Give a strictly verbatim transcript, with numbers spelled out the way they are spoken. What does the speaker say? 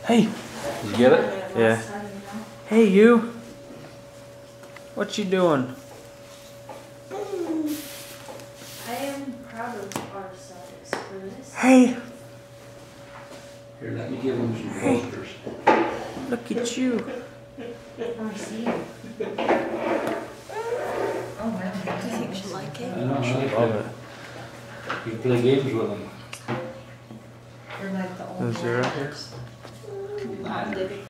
Hey. Did you get it? Yeah. Hey, you. What you doing? I am proud of our Celtics for this. Hey. Here, let me give him some Hey. posters. Look at you. Oh, see. Oh, wow. Do you think she'll like I it? know, I like Love that. it. You can play games with him. They're like the old Is there right here? Mom did it.